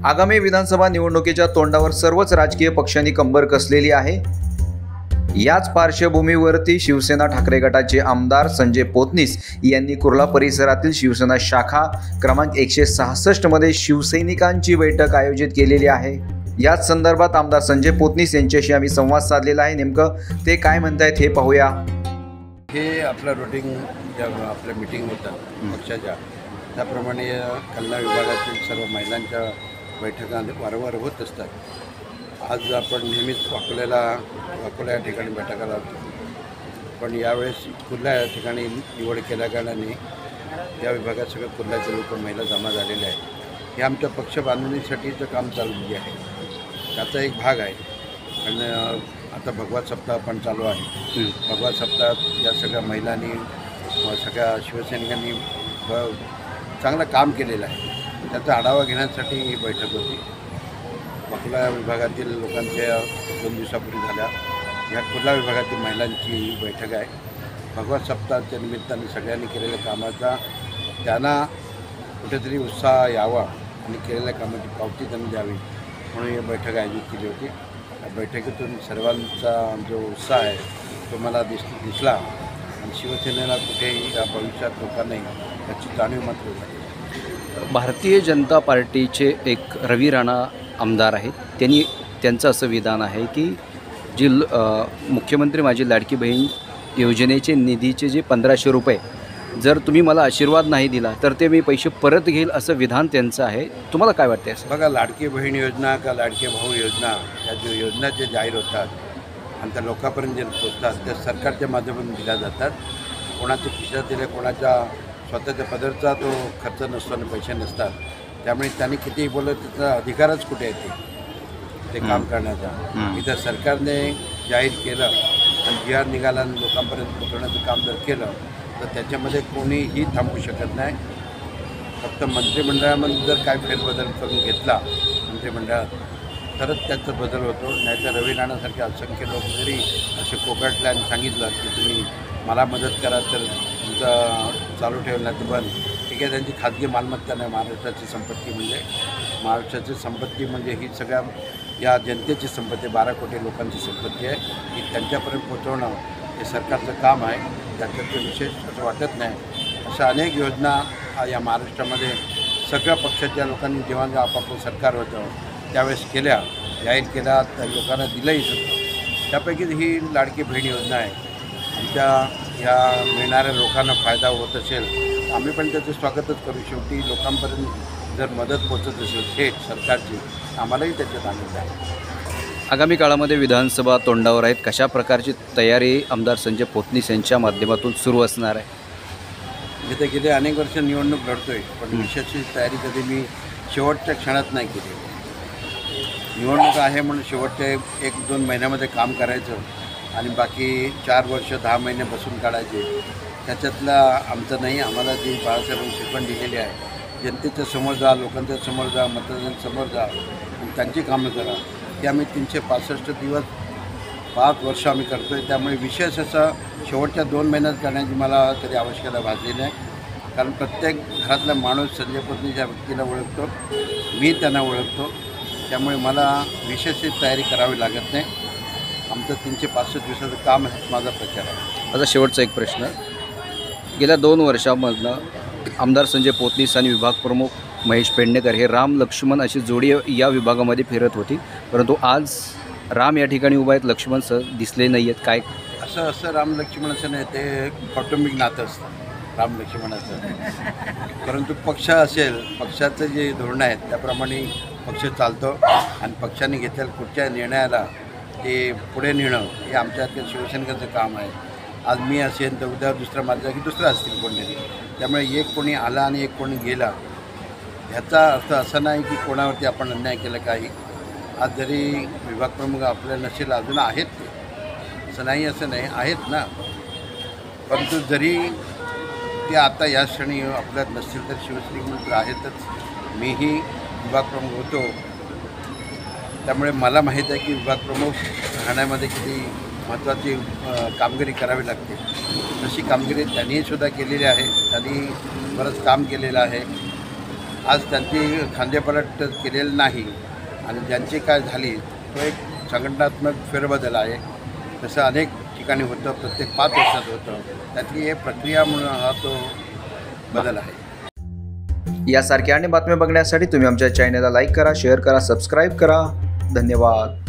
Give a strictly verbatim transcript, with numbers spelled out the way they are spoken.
आगामी विधानसभा निवडणुकीच्या तोंडावर सर्वच राजकीय पक्षांनी कंबर कसलेली आहे। याच पार्श्वभूमीवरती शिवसेना ठाकरे गटाचे आमदार संजय पोतनीस यांनी कुर्ला परिसरातील शिवसेना शाखा क्रमांक एकशे सहासष्ट मध्ये शिवसैनिकांची बैठक आयोजित केलेली आहे। याच संदर्भात आमदार संजय पोतनीस यांच्याशी आम्ही संवाद साधलेला आहे। नेमकं ते काय म्हणतायत हे पाहूया। हे आपलं रुटीन ज्या आपल्या मीटिंग होतात पक्षाच्या त्याप्रमाणे कल्याण विभागातील सर्व महिलांच्या बैठका वारंवार होत असतात। आज आपण नेहमीच अकोल्याला अकोला या ठिकाणी बैठका लावतो, पण यावेळेस कुर्ला या ठिकाणी निवड केल्या कारणाने या विभागात सगळं कुर्ल्याचे लोक महिला जमा झालेले आहेत। हे आमच्या पक्ष बांधणीसाठीचं काम चालू आहे, त्याचा एक भाग आहे। आणि आता भगवत सप्ताह पण चालू आहे। भगवत सप्ताहात या सगळ्या महिलांनी सगळ्या शिवसैनिकांनी चांगलं काम केलेलं आहे, त्याचा आढावा घेण्यासाठी ही बैठक होती। अकोला विभागातील लोकांच्या दोन दिवसापूर्वी झाल्या या कुर्ला विभागातील महिलांची बैठक आहे। भगवत सप्ताहाच्या निमित्ताने सगळ्यांनी केलेल्या कामाचा त्यांना कुठेतरी उत्साह यावा आणि केलेल्या कामाची पावती त्यांनी द्यावी म्हणून ही बैठक आयोजित केली होती। या बैठकीतून सर्वांचा जो उत्साह आहे तो मला दिस दिसला आणि शिवसेनेला कुठेही या भविष्यात लोकांनाही याची जाणीव मात्र झाली। भारतीय जनता पार्टीचे एक रवी राणा आमदार आहेत, त्यांनी त्यांचं असं विधान आहे की जी मुख्यमंत्री माझी लाडकी बहीण योजनेचे निधीचे जे पंधराशे रुपये जर तुम्ही मला आशीर्वाद नाही दिला तर ते मी पैसे परत घेईल, असं विधान त्यांचं आहे। तुम्हाला काय वाटते? असं बघा, लाडकी बहीण योजना का लाडके भाऊ योजना या जो योजना जे जाहीर होतात आणि त्या लोकांपर्यंत जे पोचतात त्या सरकारच्या माध्यमातून दिल्या जातात। कोणाच्या खिशात दिले, कोणाच्या स्वतःच्या पदरचा तो खर्च नसतो आणि पैसे नसतात, त्यामुळे त्यांनी कितीही बोललं त्याचा अधिकारच कुठे येते ते काम करण्याचा। इथं सरकारने जाहीर केलं आणि जी आर निघाला आणि लोकांपर्यंत पोचवण्याचं काम जर केलं तर त्याच्यामध्ये कोणीही थांबू शकत नाही। फक्त मंत्रिमंडळामध्ये जर काय फेरबदल करून घेतला मंत्रिमंडळात तरच त्याचा बदल होतो, नाहीतर रवी राणासारखे असंख्य लोक जरी असे कोकटले आणि सांगितलं की तुम्ही मला मदत करा तर तुमचा चालू ठेवला तर बंद, ठीक आहे, त्यांची खाजगी मालमत्ता नाही। महाराष्ट्राची संपत्ती म्हणजे महाराष्ट्राची संपत्ती म्हणजे ही सगळ्या या जनतेची संपत्ती, बारा कोटी लोकांची संपत्ती आहे, ही त्यांच्यापर्यंत पोचवणं हे सरकारचं काम आहे। त्याच्यात ते विशेष असं वाटत नाही। अशा अनेक योजना या महाराष्ट्रामध्ये सगळ्या पक्षाच्या लोकांनी जेव्हा जेव्हा आपापलं सरकार होतं त्यावेळेस केल्या, जाहीर केल्या, त्या लोकांना दिलंही सुद्धा। त्यापैकी ही लाडकी बहीण योजना आहे। आमच्या ह्या मिळणाऱ्या लोकांना फायदा होत असेल आम्ही पण त्याचं स्वागतच करू। शेवटी लोकांपर्यंत जर मदत पोचत असेल थेट सरकारची, आम्हालाही त्याच्यात आनंद आहे। आगामी काळामध्ये विधानसभा तोंडावर आहेत, कशा प्रकारची तयारी आमदार संजय पोतनीस यांच्या माध्यमातून सुरू असणार आहे? जिथे गेले अनेक वर्ष निवडणूक लढतोय, पण विशेषची तयारी कधी मी शेवटच्या क्षणात नाही केली। निवडणूक आहे म्हणून शेवटच्या एक दोन महिन्यामध्ये काम करायचं आणि बाकी चार वर्ष दहा महिने बसून काढायचे, त्याच्यातला आमचं नाही। आम्हाला जी बाळासाहेबांनी शिकवण दिलेली आहे, जनतेच्या समोर जा, लोकांच्या समोर जा, मतदारांसमोर जा आणि त्यांची कामं करा, ते आम्ही तीनशे पासष्ट दिवस पाच वर्ष आम्ही करतो आहे। त्यामुळे विशेष असं शेवटच्या दोन महिन्यात करण्याची मला कधी आवश्यकता भासली नाही, कारण प्रत्येक घरातला माणूस संजय पोतनीस या व्यक्तीला ओळखतो, मी त्यांना ओळखतो, त्यामुळे मला विशेष तयारी करावी लागत नाही। आमचं तीनशे पासष्ट दिवसाचं काम आहे, माझा प्रचार आहे। आता शेवटचा एक प्रश्न, गेल्या दोन वर्षामधनं आमदार संजय पोतनीस आणि विभाग प्रमुख महेश पेडणेकर हे राम लक्ष्मण अशी जोडी या विभागामध्ये फिरत होती, परंतु आज राम या ठिकाणी उभा आहेत, लक्ष्मण सर दिसले नाही आहेत। काय असं असं राम लक्ष्मण असं नाही, ते कौटुंबिक नातं असतं राम लक्ष्मणाचं। परंतु पक्ष असेल, पक्षाचं जे धोरणं आहेत त्याप्रमाणे पक्ष चालतो आणि पक्षाने घेतलेल्या कुठच्या निर्णयाला ते पुढे नेणं हे आमच्या शिवसैनिकाचं काम आहे। आज मी असेल तर उद्या दुसरा माझ्या जागी दुसरा असतील कोणी, त्यामुळे एक कोणी आला आणि एक कोणी गेला ह्याचा अर्थ असा नाही की कोणावरती आपण अन्याय केला काही। आज जरी विभाग प्रमुख आपल्या नसेल अजून आहेत ते, असं नाही असं नाही, आहेत ना, परंतु जरी ते आता या क्षणी आपल्यात नसतील तर शिवसैनिक मंत्र आहेतच। मीही विभाग प्रमुख होतो, त्यामुळे मला माहीत आहे की विभाग प्रमुख राहण्यामध्ये किती महत्त्वाची कामगिरी करावी लागते। तशी कामगिरी त्यांनीसुद्धा केलेली आहे, त्यांनी बरंच काम केलेलं आहे। आज त्यांची खांदेपलट केलेली नाही आणि ज्यांची काय झाली तो एक संघटनात्मक फेरबदल आहे. तसं अनेक ठिकाणी होतं, प्रत्येक पाच वर्षात होतं. त्यातली एक प्रक्रिया म्हणून हा तो बदल आहे. यासारख्या अन्य बातम्या बघण्यासाठी तुम्ही आमच्या चॅनलला लाईक करा, शेअर करा, सबस्क्राईब करा. धन्यवाद.